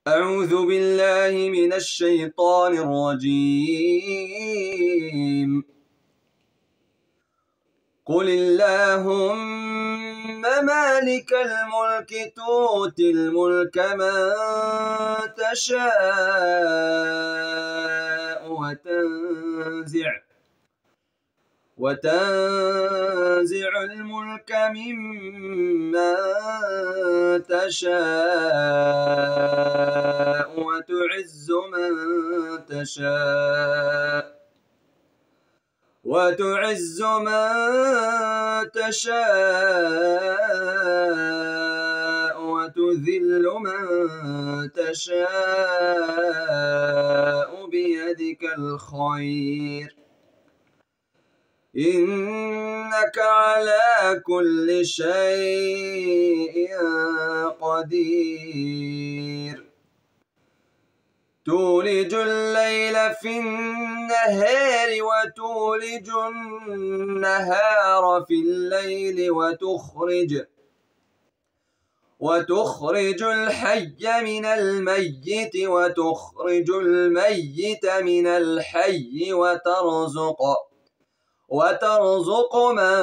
أعوذ بالله من الشيطان الرجيم. قل اللهم مالك الملك تؤتي الملك من تشاء وتنزع الملك ممن تشاء وتعز من تشاء وتذل من تشاء بيدك الخير إنك على كل شيء قدير. تولج الليل في النهار وتولج النهار في الليل وتخرج الحي من الميت وتخرج الميت من الحي وترزق من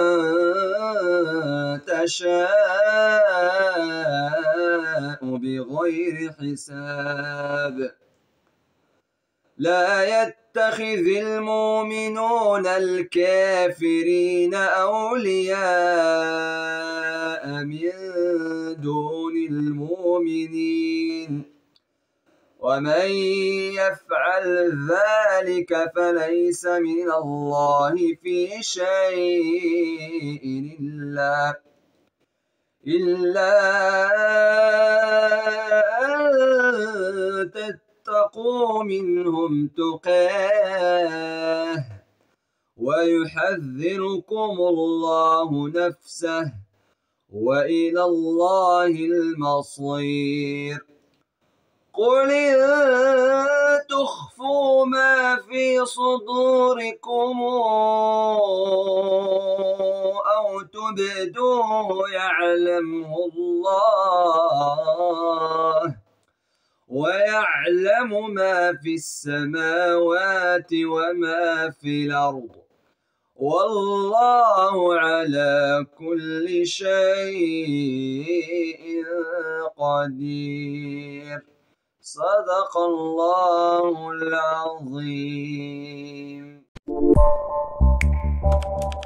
تشاء بغير حساب. لا يتخذ المؤمنون الكافرين أولياء من دون المؤمنين ومن يفعل ذلك فليس من الله في شيء إلا أن تتقوا منهم تقاه ويحذركم الله نفسه وإلى الله المصير. قل إن تخفوا ما في صدوركم أو تبدوه يعلمه الله ويعلم ما في السماوات وما في الأرض والله على كل شيء قدير. صدق الله العظيم.